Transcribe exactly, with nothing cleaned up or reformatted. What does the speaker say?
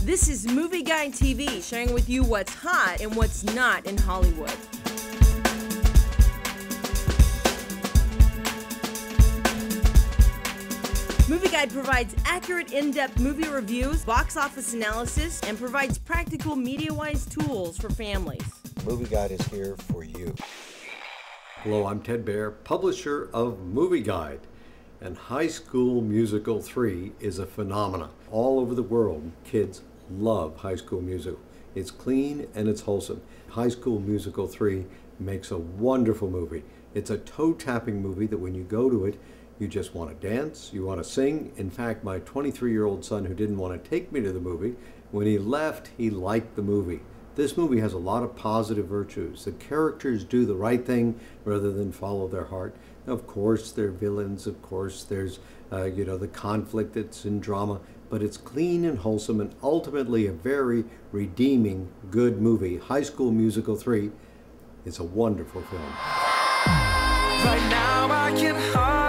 This is Movie Guide T V, sharing with you what's hot and what's not in Hollywood. Movie Guide provides accurate, in-depth movie reviews, box office analysis, and provides practical media-wise tools for families. Movie Guide is here for you. Hello, I'm Ted Baehr, publisher of Movie Guide. And High School Musical three is a phenomenon. All over the world, kids love High School Musical. It's clean and it's wholesome. High School Musical three makes a wonderful movie. It's a toe-tapping movie that when you go to it, you just want to dance, you want to sing. In fact, my twenty-three-year-old son who didn't want to take me to the movie, when he left, he liked the movie. This movie has a lot of positive virtues. The characters do the right thing rather than follow their heart. Of course, they're villains. Of course, there's, uh, you know, the conflict that's in drama. But it's clean and wholesome and ultimately a very redeeming, good movie. High School Musical three is a wonderful film. Right now I can